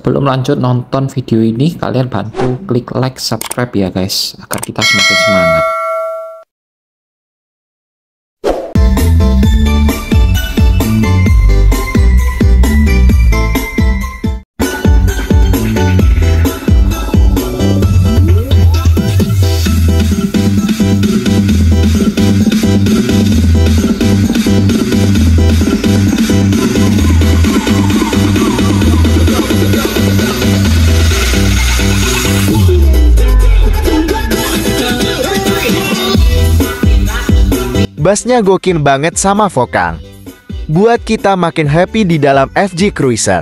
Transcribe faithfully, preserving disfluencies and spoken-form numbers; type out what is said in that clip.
Sebelum lanjut nonton video ini, kalian bantu klik like, subscribe ya guys, agar kita semakin semangat. Bassnya gokil banget sama vokal, buat kita makin happy di dalam F J Cruiser.